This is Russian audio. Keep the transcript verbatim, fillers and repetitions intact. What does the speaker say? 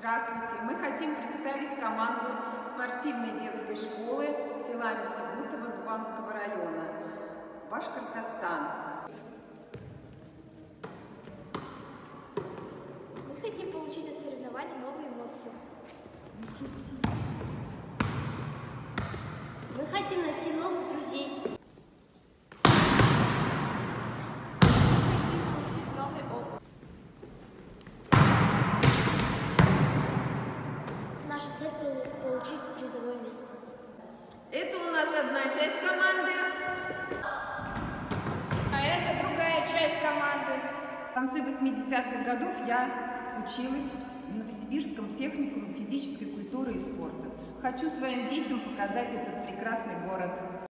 Здравствуйте! Мы хотим представить команду спортивной детской школы села Месибутово Дуванского района, Башкортостан. Мы хотим получить от соревнований новые эмоции. Мы хотим найти новых друзей. Мы хотим получить новый опыт. Наша цель – получить призовое место. Это у нас одна часть команды. А это другая часть команды. В конце восьмидесятых годов я училась в Новосибирском техникуме физической культуры и спорта. Хочу своим детям показать этот прекрасный город.